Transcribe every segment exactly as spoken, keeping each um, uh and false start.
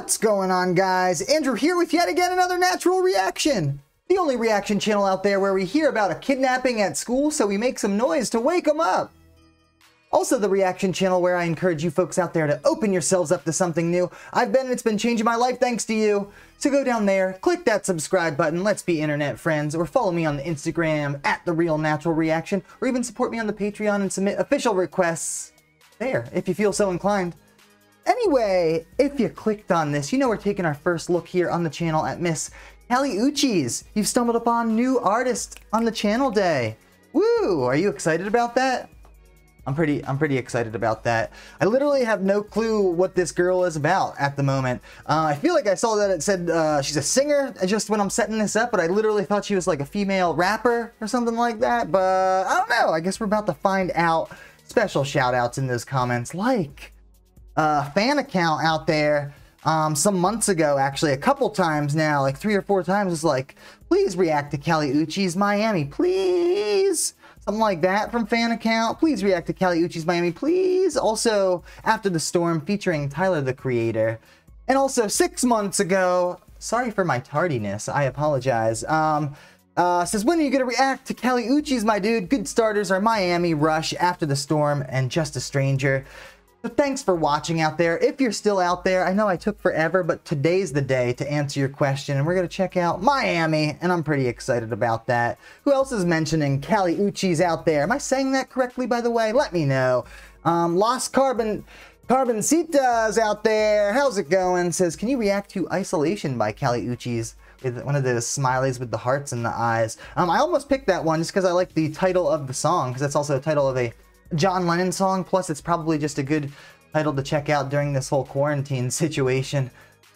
What's going on, guys? Andrew here with yet again another natural reaction. The only reaction channel out there where we hear about a kidnapping at school so we make some noise to wake them up. Also the reaction channel where I encourage you folks out there to open yourselves up to something new. I've been and it's been changing my life thanks to you. So go down there, click that subscribe button, let's be internet friends, or follow me on the Instagram at The Real Natural Reaction, or even support me on the Patreon and submit official requests there if you feel so inclined. Anyway, if you clicked on this, you know we're taking our first look here on the channel at Miss Kali Uchis. You've stumbled upon new artist on the channel day. Woo! Are you excited about that? I'm pretty, I'm pretty excited about that. I literally have no clue what this girl is about at the moment. Uh, I feel like I saw that it said uh, she's a singer just when I'm setting this up, but I literally thought she was like a female rapper or something like that. But I don't know. I guess we're about to find out. Special shout outs in those comments, like a fan account out there um, some months ago, actually a couple times now, like three or four times, was like, please react to Kali Uchis Miami, please. Something like that from fan account. Please react to Kali Uchis Miami, please. Also, After the Storm featuring Tyler, the Creator. And also six months ago, sorry for my tardiness, I apologize. Um, uh, says, when are you gonna react to Kali Uchis, my dude? Good starters are Miami, Rush, After the Storm, and Just a Stranger. So thanks for watching out there. If you're still out there, I know I took forever, but today's the day to answer your question, and we're going to check out Miami, and I'm pretty excited about that. Who else is mentioning Kali Uchis out there? Am I saying that correctly, by the way? Let me know. Um, Lost Carbon, Carboncitas out there. How's it going? Says, can you react to Isolation by Kali Uchis? With one of those smileys with the hearts in the eyes. Um, I almost picked that one just because I like the title of the song, because that's also the title of a John Lennon song, plus it's probably just a good title to check out during this whole quarantine situation.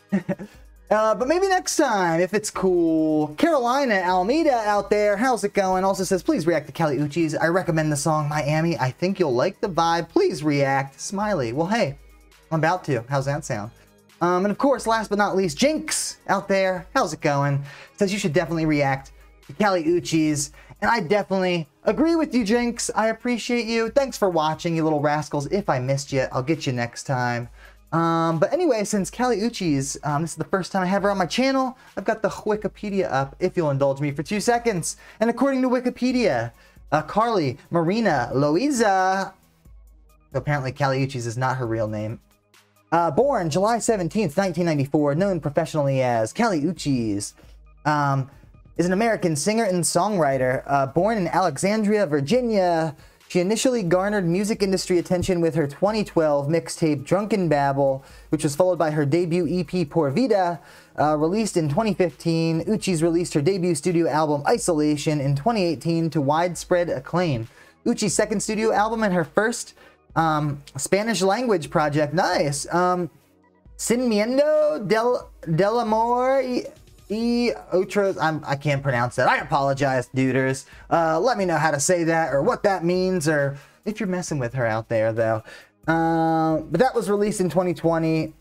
uh, but maybe next time, if it's cool. Carolina Almeida out there, how's it going? Also says, please react to Kali Uchis. I recommend the song Miami. I think you'll like the vibe. Please react. Smiley. Well, hey, I'm about to. How's that sound? Um, and of course, last but not least, Jinx out there, how's it going? Says you should definitely react to Kali Uchis. And I definitely agree with you, Jinx. I appreciate you. Thanks for watching, you little rascals. If I missed you, I'll get you next time. Um, but anyway, since Kali Uchis, um, this is the first time I have her on my channel, I've got the Wikipedia up, if you'll indulge me for two seconds. And according to Wikipedia, uh, Carly Marina Loiza, apparently Kali Uchis is not her real name, uh, born July seventeenth, nineteen ninety-four, known professionally as Kali Uchis. Um... is an American singer and songwriter. Uh, born in Alexandria, Virginia, she initially garnered music industry attention with her twenty twelve mixtape Drunken Babble, which was followed by her debut E P Por Vida, uh, released in twenty fifteen. Uchis released her debut studio album Isolation in twenty eighteen to widespread acclaim. Uchis' second studio album and her first um, Spanish language project, nice, um, Sin Miendo del, del Amor E Otros, I'm, I can't pronounce that. I apologize, duders. Uh, let me know how to say that or what that means, or if you're messing with her out there, though. Uh, but that was released in twenty twenty.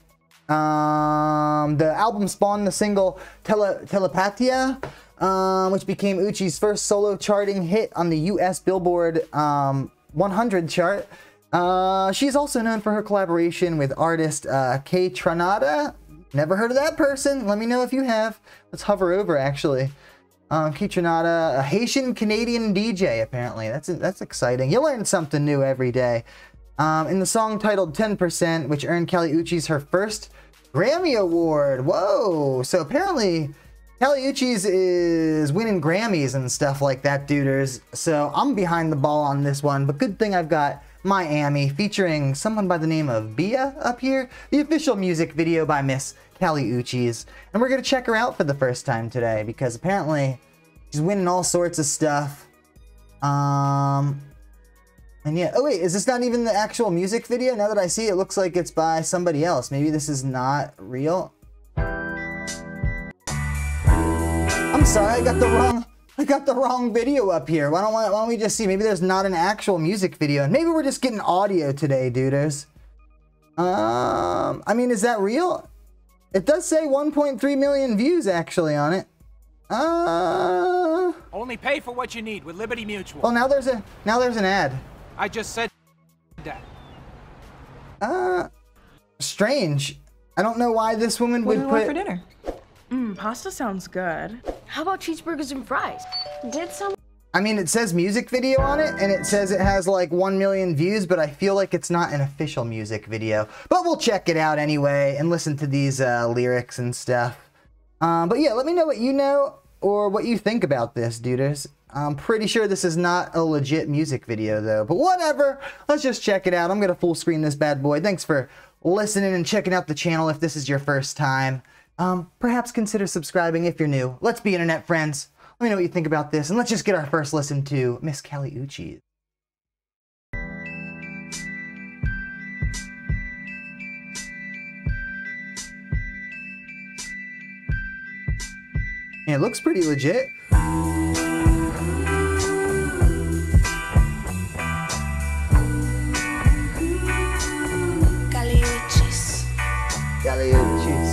Um, the album spawned the single Tele Telepatia, um, which became Uchis' first solo charting hit on the U S Billboard um, one hundred chart. Uh, she's also known for her collaboration with artist uh, K Tranada. Never heard of that person. Let me know if you have. Let's hover over, actually. Um, Kitranada, a Haitian-Canadian D J, apparently. That's that's exciting. You learn something new every day. Um, in the song titled ten percent, which earned Kali Uchis her first Grammy Award. Whoa! So apparently, Kali Uchis is winning Grammys and stuff like that, duders. So I'm behind the ball on this one, but good thing I've got Miami, featuring someone by the name of Bia up here, the official music video by Miss Kali Uchis. And we're going to check her out for the first time today, because apparently she's winning all sorts of stuff. Um, and yeah, oh wait, is this not even the actual music video? Now that I see it, it looks like it's by somebody else. Maybe this is not real. I'm sorry, I got the wrong... I got the wrong video up here. Why don't, why don't we just see? Maybe there's not an actual music video. And maybe we're just getting audio today, duders. Um, I mean, is that real? It does say one point three million views, actually, on it. Uh... Only pay for what you need with Liberty Mutual. Well, now there's a now there's an ad. I just said that. Uh, strange. I don't know why this woman What would do you want put... for dinner? Mmm, pasta sounds good. How about cheeseburgers and fries? Did some... I mean, it says music video on it, and it says it has like one million views, but I feel like it's not an official music video. But we'll check it out anyway and listen to these uh, lyrics and stuff. Um, but yeah, let me know what you know or what you think about this, duders. I'm pretty sure this is not a legit music video, though. But whatever, let's just check it out. I'm going to full screen this bad boy. Thanks for listening and checking out the channel if this is your first time. Um, perhaps consider subscribing if you're new. Let's be internet friends. Let me know what you think about this, and let's just get our first listen to Miss Kali Uchis. Yeah, it looks pretty legit. Kali Uchis. Kali Uchis.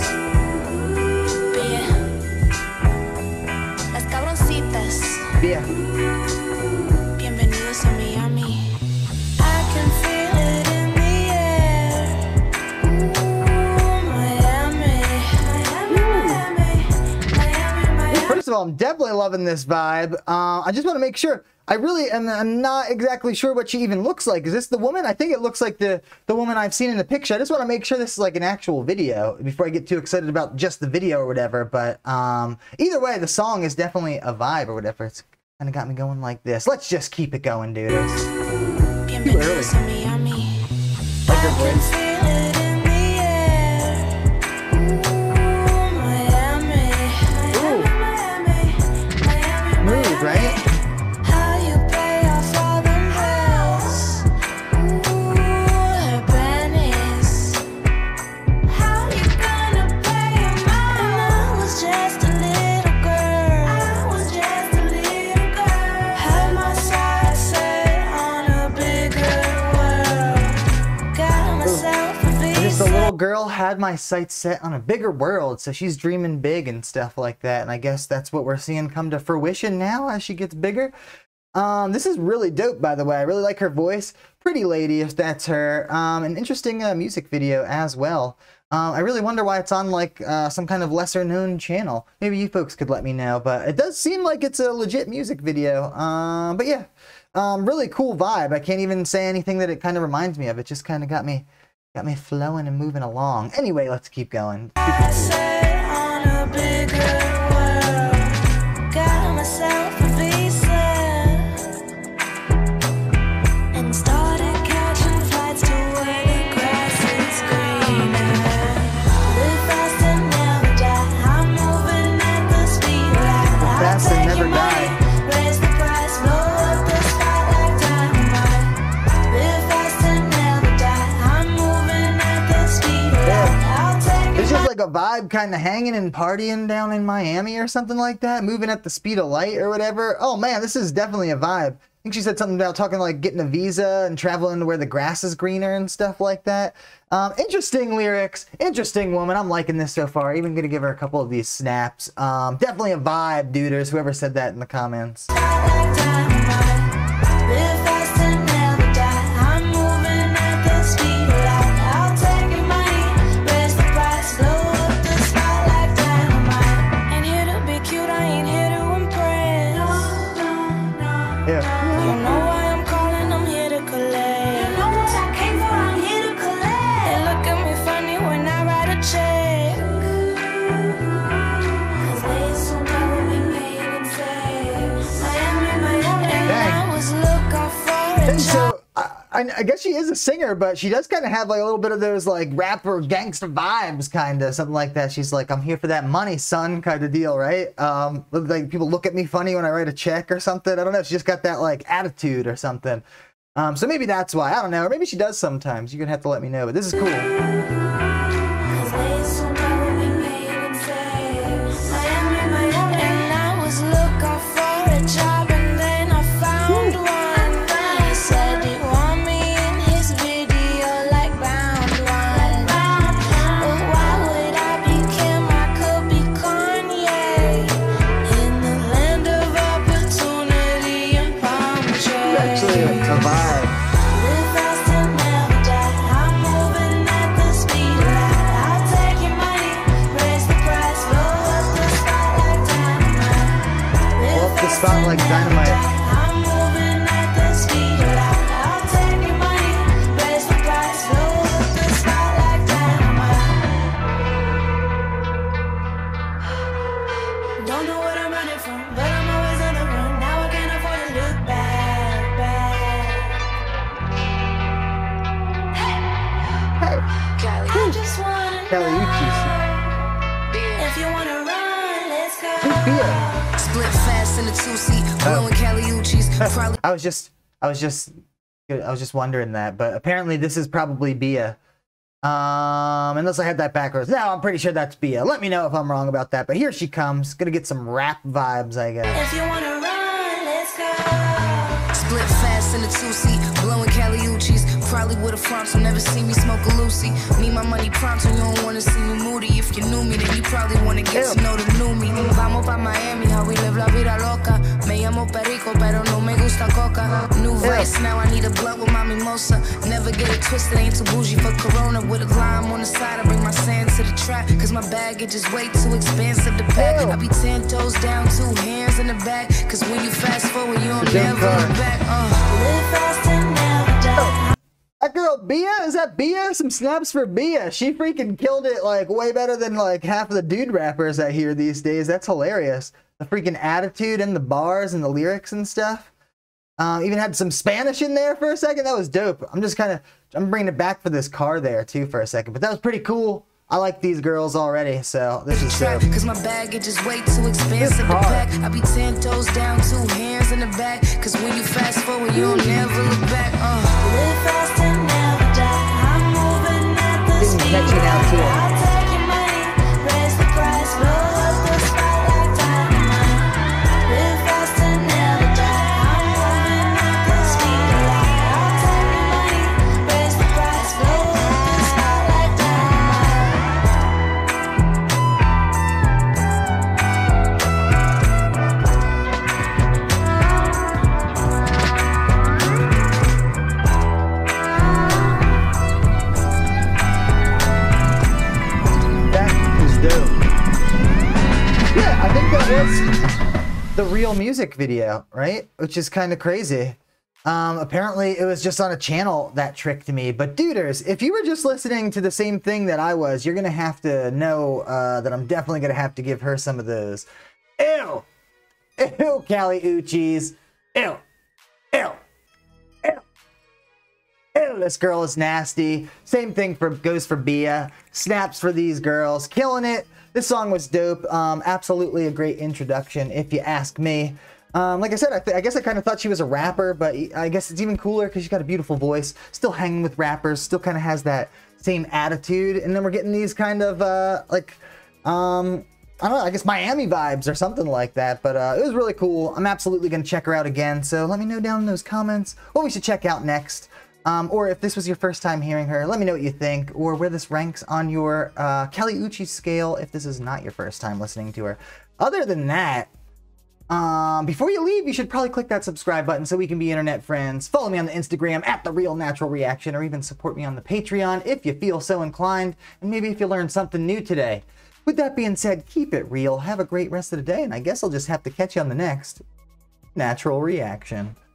Las cabroncitas. Yeah. Bienvenidos a Miami. I can feel it in the air. Ooh, Miami. Miami, Miami. Miami, Miami. First of all, I'm definitely loving this vibe. Uh, I just want to make sure. I really am I'm not exactly sure what she even looks like. Is this the woman? I think it looks like the, the woman I've seen in the picture. I just want to make sure this is like an actual video before I get too excited about just the video or whatever. But um, either way, the song is definitely a vibe or whatever. It's kind of got me going like this. Let's just keep it going, dude. Bienvenidos a Miami. Like her I can voice. feel it in the air. Ooh, Miami. Ooh. Miami, Miami, Miami. Smooth, right? How you pay off all them bills? Ooh, her pennies. How you gonna pay 'em all? And I was just a little girl. I was just a little girl. Had my sights set on a bigger world. Got myself a And just a visa. little girl had my sights set on a bigger world, so she's dreaming big and stuff like that. And I guess that's what we're seeing come to fruition now as she gets bigger. Um, this is really dope, by the way. I really like her voice. Pretty lady, if that's her. Um, an interesting uh, music video as well. Um, I really wonder why it's on like uh, some kind of lesser known channel. Maybe you folks could let me know, but it does seem like it's a legit music video. Um, but yeah, um, really cool vibe. I can't even say anything that it kind of reminds me of. It just kind of got me, got me flowing and moving along. Anyway, let's keep going. Super cool. Set on a bigger world. Got myself a visa and started catching flights to where the grass is greener. Live fast and never die. I'm moving at the speed of light. I'll Fast and take never your money, die. raise the price, blow up the spot like dynamite. Live fast and never die. I'm moving at the speed of light. I'll take There's your just like a vibe kind of hanging and partying down in Miami or something like that, moving at the speed of light or whatever. Oh man, this is definitely a vibe. I think she said something about talking like getting a visa and traveling to where the grass is greener and stuff like that. Um, interesting lyrics, interesting woman. I'm liking this so far. Even gonna give her a couple of these snaps. Um, definitely a vibe, duders, whoever said that in the comments. like dynamite. Live fast and never die. I'm moving at the speed of light. I'll take your money, raise the price, blow up the spot like dynamite. Ain't here to be cute, I ain't here to impress. No, no, no. Yeah. You know why I'm calling, I'm here to collect. You know what I came for, I'm here to collect. They look at me funny when I write a check. Cause they assume I will be paid and saved. Miami, Miami. And Dang. I was looking for a And job. so I, I I guess she is a singer, but she does kind of have like a little bit of those like rapper gangster vibes, kind of something like that. She's like, I'm here for that money, son, kind of deal, right? Um, like people look at me funny when I write a check or something. I don't know. She just got that like attitude or something. Um, so maybe that's why. I don't know. Or maybe she does sometimes. You're gonna have to let me know. But this is cool. Cause they assume I will be paid and saved. Miami, Miami. And I was looking for a job and then I found one. He said he want me in his video like round one. But why would I be Kim? I could be Kanye. In the land of opportunity and palm trees. Actually, a vibe. Live fast and never die. I'm moving at the speed like dynamite. I'm moving at the speed of light. I'll take your money, raise the price, blow up the spot like dynamite. Don't know what I'm running from, but I'm always on the run. Now I can't afford to look back, back. Hey, Kali, I just wanna Kali Uchis. if you wanna run, let's go. Who's Bia? Split fast in the two seat, blowing Kali Uchis. Probably I was just, I was just, I was just wondering that, but apparently this is probably Bia. Um, unless I had that backwards. No, I'm pretty sure that's Bia. Let me know if I'm wrong about that. But here she comes, gonna get some rap vibes, I guess. If you wanna run, let's go. split fast in the two seat, blowing Kali Uchis. Probably would have flopped, so never see me smoke a Lucy. Need my money pronto, you don't wanna see me moody. If you knew me, then you probably wanna get to know the new me. Vamos pa Miami, how we live la vida loca. Me llamo Perico, pero no me gusta coca. New race, now I need a blunt with my mimosa. Never get it twisted, ain't too bougie for Corona. With a lime on the side, I bring my sand to the trap. Cause my baggage is way too expensive to pack. I be ten toes down, two hands in the back. Cause when you fast forward, you don't never look back. Uh. Live fast and never die. That girl Bia, is that Bia? Some snaps for Bia. She freaking killed it like way better than like half of the dude rappers I hear these days. That's hilarious. The freaking attitude and the bars and the lyrics and stuff. Uh, even had some Spanish in there for a second. That was dope. I'm just kind of, I'm bringing it back for this car there too for a second. But that was pretty cool. I like these girls already, so this is dope. Cause my baggage is way too expensive to pack. I be ten toes down, two hands in the back. Cause when you fast forward, you don't never look back. Uh. Live fast and never die. I'm moving at the Didn't speed catch of it out light. too. I'll take your money, raise the price, blow up the spot like dynamite. Live fast and never die. I'm moving at the speed of light. I'll take your money, raise the price, blow up the spot like dynamite. That was dope. Yeah, I think that was the real music video, right? Which is kind of crazy. Um, apparently it was just on a channel that tricked me. But duders, if you were just listening to the same thing that I was, you're gonna have to know uh, that I'm definitely gonna have to give her some of those. Ew! Ew, Kali Uchis. Ew! Ew! Ew! Ew, this girl is nasty. Same thing for goes for Bia. Snaps for these girls. Killing it. This song was dope. Um, absolutely a great introduction, if you ask me. Um, like I said, I, th I guess I kind of thought she was a rapper, but I guess it's even cooler because she's got a beautiful voice. Still hanging with rappers. Still kind of has that same attitude. And then we're getting these kind of, uh, like, um... I don't know, I guess Miami vibes or something like that, but uh, it was really cool. I'm absolutely going to check her out again, so let me know down in those comments what we should check out next. Um, or if this was your first time hearing her, let me know what you think, or where this ranks on your uh, Kali Uchis scale if this is not your first time listening to her. Other than that, um, before you leave, you should probably click that subscribe button so we can be internet friends. Follow me on the Instagram at The Real Natural Reaction, or even support me on the Patreon if you feel so inclined, and maybe if you learned something new today. With that being said, keep it real, have a great rest of the day, and I guess I'll just have to catch you on the next Natural Reaction.